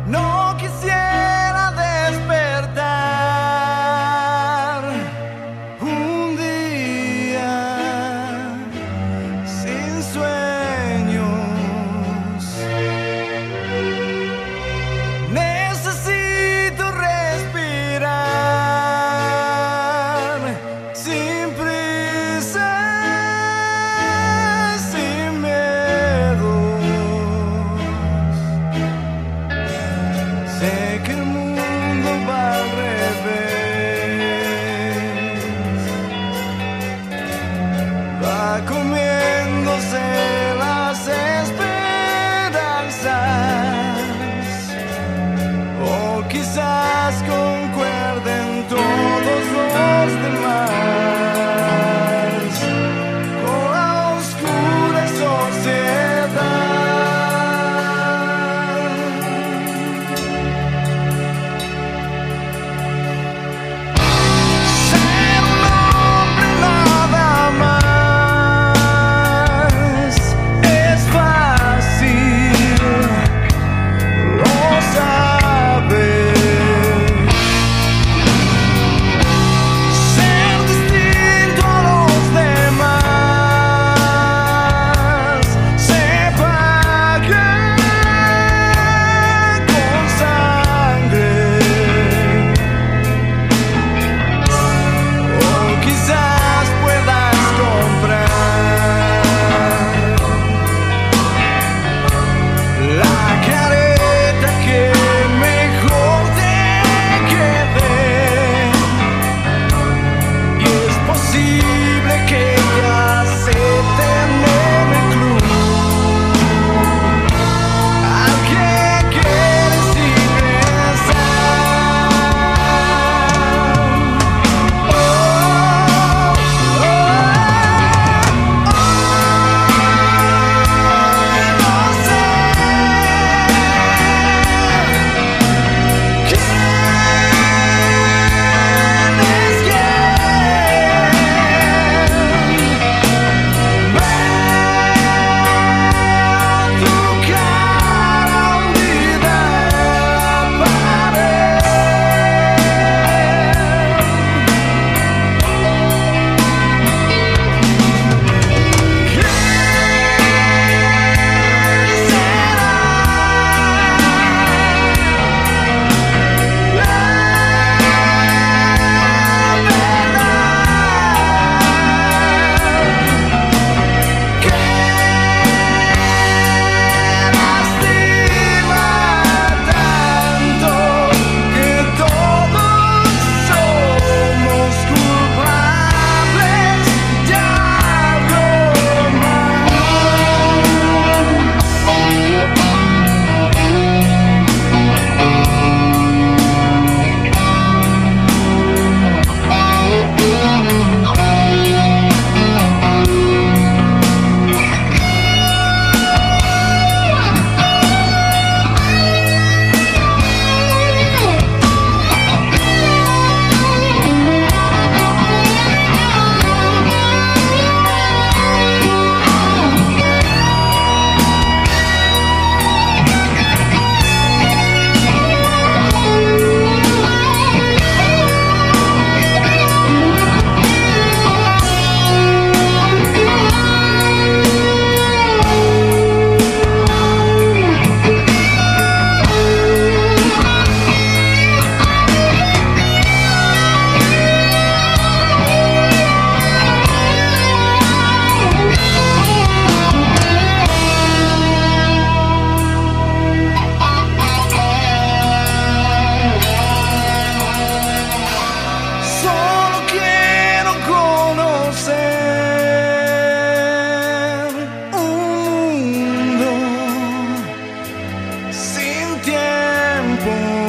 No quisiera despertar un día sin sueños. Necesito respirar sin prisa, sin miedos. Sé que el mundo va al revés, va comiéndose las esperanzas, o quizás concuerden todos los demás con la oscura sociedad. Ser un hombre nada más es fácil, lo sabes. Ser distinto a los demás se paga con sangre, o quizás puedas comprar la careta que mejor te quede, y es posible que te acepten en el club al que quieres ingresar. Oh, no sé quién es quién. Veo tu cara hundida en la pared. ¿Quién lastima tanto que todos somos culpables de algo solo quiero conocer un mundo sin tiempo.